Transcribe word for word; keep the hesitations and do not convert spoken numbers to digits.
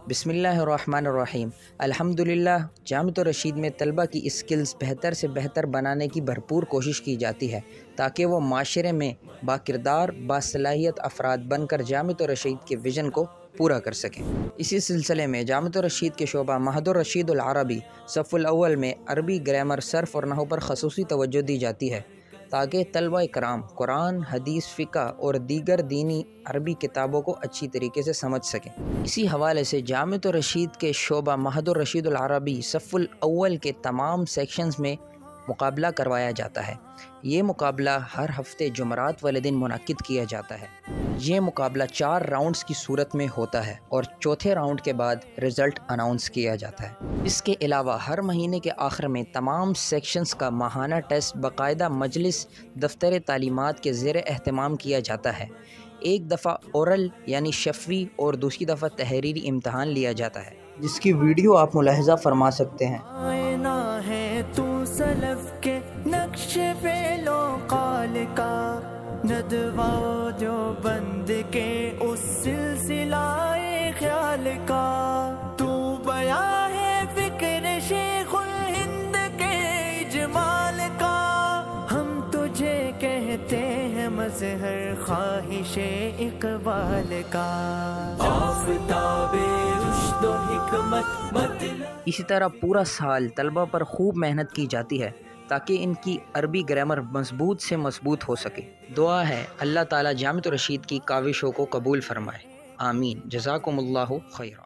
بسم اللہ الرحمن الرحیم۔ الحمدللہ جامعۃ الرشید میں طلبہ کی اسکلز بہتر سے بہتر بنانے کی بھرپور کوشش کی جاتی ہے تاکہ وہ معاشرے میں باکردار باصلاحیت افراد بن کر جامعۃ الرشید کے ویژن کو پورا کر سکیں۔ اسی سلسلے میں جامعۃ الرشید کے شعبہ معہد الرشید العربی صف الاول میں عربی گرامر، صرف اور نحو پر خصوصی توجہ دی جاتی ہے تاکہ طلبہ کرام قرآن، حدیث، فقہ اور دیگر دینی عربی کتابوں کو اچھی طریقے سے سمجھ سکیں۔ اسی حوالے سے جامعۃ الرشید کے شعبہ معہد الرشید العربی صف الاول کے تمام سیکشنز میں مقابلہ کروایا جاتا ہے۔ یہ مقابلہ ہر ہفتے جمعرات والے دن منعقد کیا جاتا ہے۔ یہ مقابلہ چار راؤنڈز کی صورت میں ہوتا ہے اور چوتھے راؤنڈ کے بعد رزلٹ اناؤنس کیا جاتا ہے۔ اس کے علاوہ ہر مہینے کے آخر میں تمام سیکشنز کا ماہانہ ٹیسٹ باقاعدہ مجلس دفتر تعلیمات کے زیر اہتمام کیا جاتا ہے۔ ایک دفعہ اورل یعنی شفوی اور دوسری دفعہ تحریری امتحان لیا جاتا ہے، جس کی ویڈیو آپ ملاحظہ فرما سکتے ہیں۔ آئینہ ہے تو سلف کے نقش فعل و قال کا، ندوہ جو بند کے اس سلسلہ خیال کا، تو بیاں ہے فکر شیخ الہند کے اجمال کا، ہم تجھے کہتے ہیں مظہر خواہش اقبال کا، آفتاب رشد و حکمت مطلب۔ اسی طرح پورا سال طلبہ پر خوب محنت کی جاتی ہے تاکہ ان کی عربی گرامر مضبوط سے مضبوط ہو سکے۔ دعا ہے اللہ تعالیٰ جامعۃ الرشید کی کاوشوں کو قبول فرمائے، آمین۔ جزاکم اللہ خیرا۔